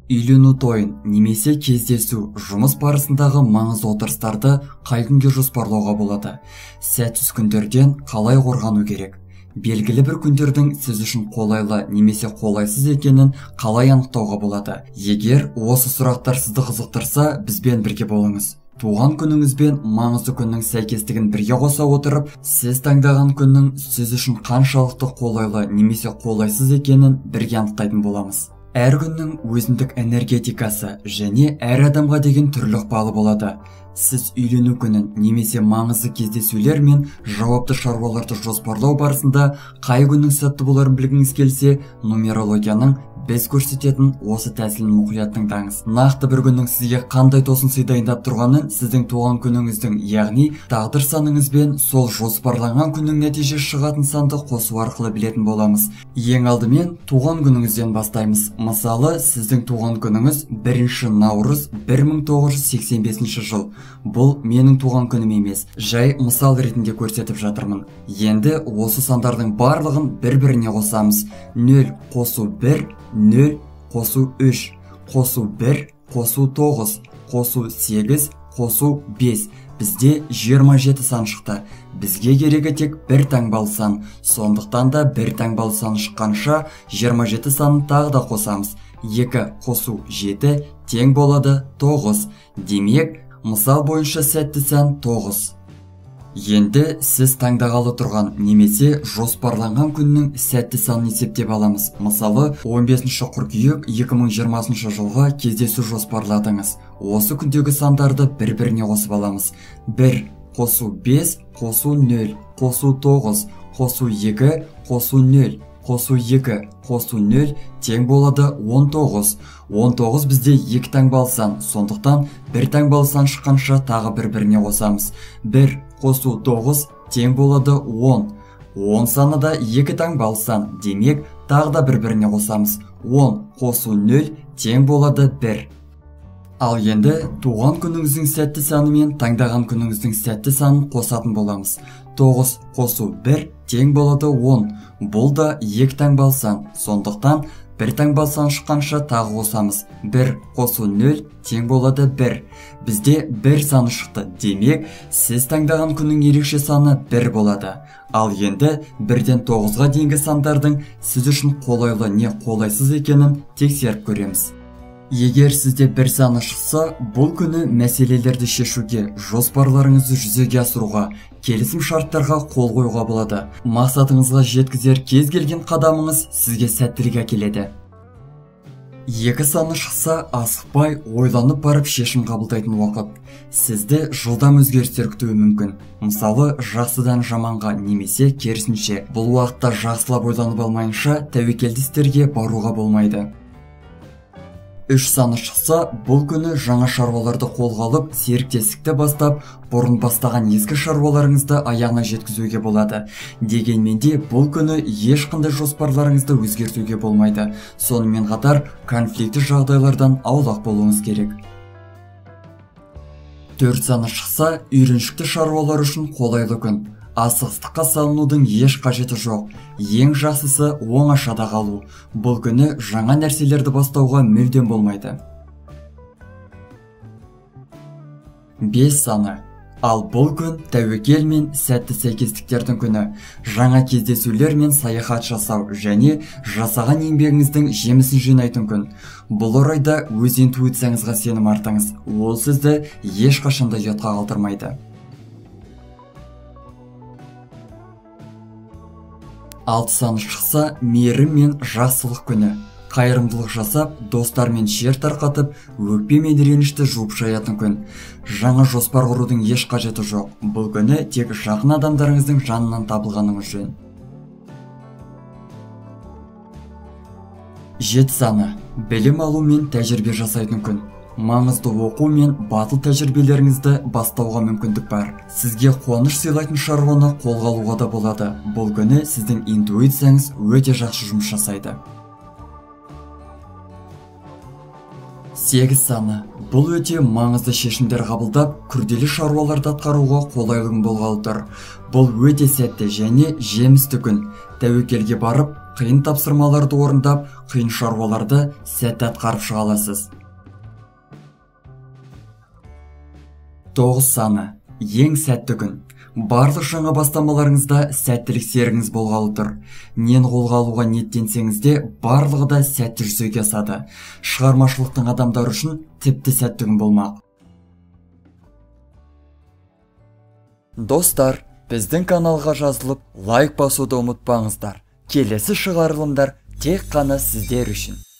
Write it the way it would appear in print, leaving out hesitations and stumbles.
Үйлену тойын немесе кездесу жұмыс барысындағы маңызды отырыстарды қай күнге жоспарлауға болады? Сәтсіз күндерден қалай қорғану керек? Белгілі бір күндердің сіз үшін қолайлы немесе қолайсыз екенін қалай анықтауға болады? Егер осы сұрақтар сізді қызықтырса, бізбен бірге болыңыз. Туған күніңіз бен маңызды күннің сәйкестігін бірге қоса отырып, сіз таңдаған күннің сіз үшін қаншалықты қолайлы немесе қолайсыз екенін бірге анықтайтын боламыз. Әр күннің өзіндік энергетикасы және әр адамға деген түрлі ықпалы болады. Сіз үйлену күнін немесе маңызды кездесулер мен жауапты шаруаларды жоспарлау барысында қай күннің сәтті боларын білгіңіз келсе, нумерологияның біз көрсететін осы тәсілін мұқият тыңдаңыз. Нақты бір күннің сізге қандай тосын сый дайындап тұрғанын сіздің туған күніңіздің, яғни тағдыр саныңыз бен сол жоспарланған күннің нәтиже шығатын санды қосу арқылы білетін боламыз. Ең алдымен туған күніңізден бастаймыз. Мысалы, сіздің туған күніңіз 1 наурыз 1985 жыл. Бұл менің туған күнім емес, жай мысал ретінде көрсетіп жатырмын. Енді осы сандардың барлығын бір-біріне қосамыз. 0 қосу 1, 0 қосу 3, қосу 1, қосу 9, қосу 8, қосу 5. Бізде 27 сан шықты. Бізге керегі тек бір таңбалы сан. Сондықтан да бір таңбалы сан шыққанша 27 санын тағы да қосамыз. 2 қосу 7 тең болады 9. Демек, мысал бойынша сәтті сан 9. Енді сіз таңдағалы тұрған немесе жоспарланған күннің сәтті санын есептеп аламыз. Мысалы, 15 қыркүйек 2020 жылға кездесу жоспарладыңыз. Осы күндегі сандарды бір-біріне қосып аламыз. 1 қосу 5, қосу 0, қосу 9, қосу 2, қосу 0, қосу 2, қосу 0 тең болады 19. 19 бізде 2 таңбалы сан, сондықтан бір таңбалы сан шыққанша тағы бір-біріне қосамыз. 1 қосу 9 тең болады 10. 10 саны да 2 таңбалы сан, демек тағы да бір-біріне қосамыз. 10 қосу 0 тең болады 1. Ал енді туған күніңіздің сәтті саны мен таңдаған күніңіздің сәтті санын қосатын боламыз. 9 қосу 1 тең болады 10. Бұл да 2 таңбалы сан, сондықтан бір таңбалы сан шыққанша тағы қосамыз. 1 қосу 0 тең болады 1. Бізде 1 саны шықты, демек сіз таңдаған күннің ерекше саны 1 болады. Ал енді 1-ден 9-ға дейінгі сандардың сіз үшін қолайлы не қолайсыз екенін тексеріп көреміз. Егер сізде бір саны шықса, бұл күні мәселелерді шешуге, жоспарларыңызды жүзеге асыруға, келісім шарттарға қол қоюға болады. Мақсатыңызға жеткізер кез келген қадамыңыз сізге сәттілік әкеледі. 2 саны шықса, асықпай, ойланып барып шешім қабылдайтын уақыт. Сізді жылдам өзгерістер күтуі мүмкін. Мысалы, жақсыдан жаманға немесе керісінше. Бұл уақытта жақсылап ойланып алмайынша тәуекелді істерге баруға болмайды. 3 саны шықса, бұл күні жаңа шаруаларды қолға алып, серіктестікті бастап, бұрын бастаған ескі шаруаларыңызды аяғына жеткізуге болады. Дегенмен де бұл күні ешқандай жоспарларыңызды өзгертуге болмайды. Сонымен қатар, конфликті жағдайлардан аулақ болуыңыз керек. 4 саны шықса, үйреншікті шаруалар үшін қолайлы күн. Асығыстыққа салынудың еш қажеті жоқ. Ең жақсысы оңашада қалу. Бұл күні жаңа нәрселерді бастауға мүлдем болмайды. 5 саны. Ал бұл күн тәуекел мен сәтті сәйкестіктердің күні. Жаңа кездесулер мен саяхат жасау және жасаған еңбегіңіздің жемісін жинайтын күн. Бұл орайда өз интуицияңызға сенім артыңыз. Ол сізді ешқашанда ұятқа қалдырмайды. 6 саны шықса, мейірім мен жақсылық күні. Қайырымдылық жасап, достармен шер тарқатып, өкпе мен ренішті жуып шаятын күн. Жаңа жоспар құрудың еш қажеті жоқ. Бұл күні тек жақын адамдарыңыздың жанынан табылғаныңыз жөн. 7 саны. Білім алу мен тәжірибе жасайтын күн. Маңызды оқу мен батыл тәжірибелеріңізді бастауға мүмкіндік бар. Сізге қуаныш сыйлайтын шаруаны қолға алуға да болады. Бұл күні сіздің интуицияңыз өте жақсы жұмыс жасайды. 8 саны. Бұл өте маңызды шешімдер қабылдап, күрделі шаруаларды атқаруға қолайлы болғалы тұр. Бұл өте сәтті және жемісті күн. Тәуекелге барып, Қиын тапсырмаларды орындап, қиын шаруаларды сәтті атқарып шыға аласыз. 9 саны. Ең сәтті күн. Барлық жаңа бастамаларыңызда сәттілік серігіңіз болғалы тұр. Нені қолға алуға ниеттенсеңіз де, барлығы да сәтті жүзеге асады. Шығармашылықтың адамдар үшін тіпті сәтті күн болмақ. Достар, біздің каналға жазылып, лайк басуды ұмытпаңыздар. Келесі шығарылымдар тек қана сіздер үшін.